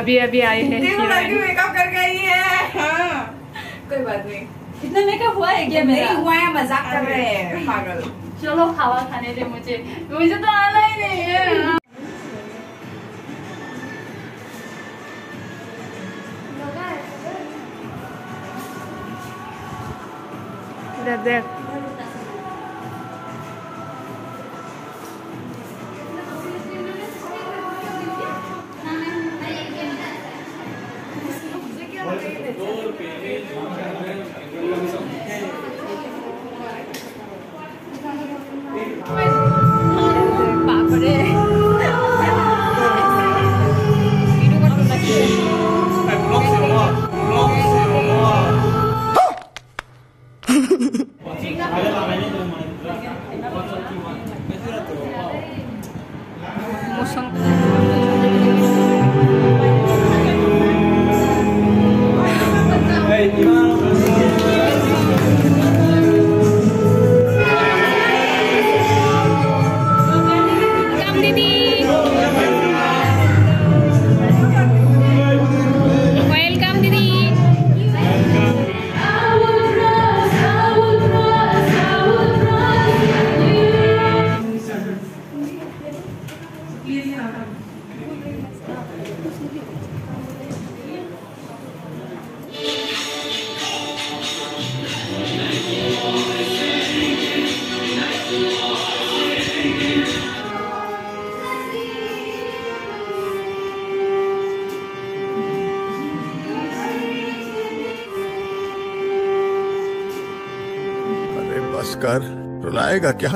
अभी अभी आए हैं। देखो लड़की मेकअप करके आई है। हाँ। कोई बात नहीं। इतना मेकअप हुआ है क्या मेरा? नहीं हुआ है, मजाक कर रहे हैं पागल। चलो खावा खाने दे मुझे तो आना ही नहीं है। देख बस कर, रुलाएगा क्या?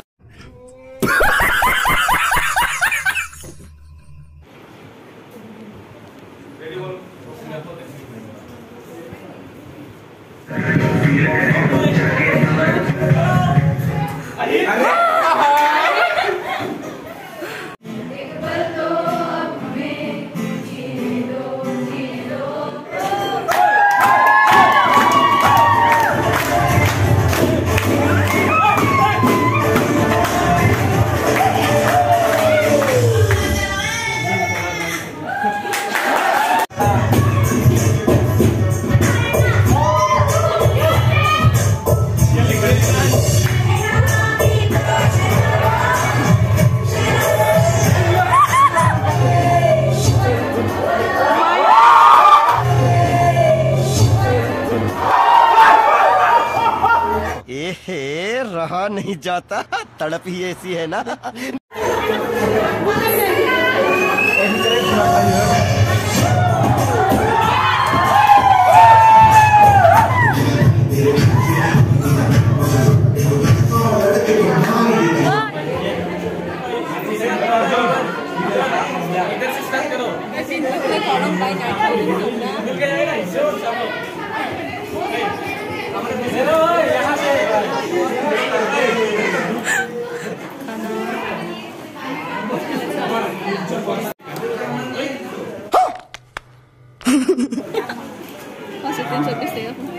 रहा नहीं जाता, तड़प ही ऐसी है ना। Masukin sa piseo.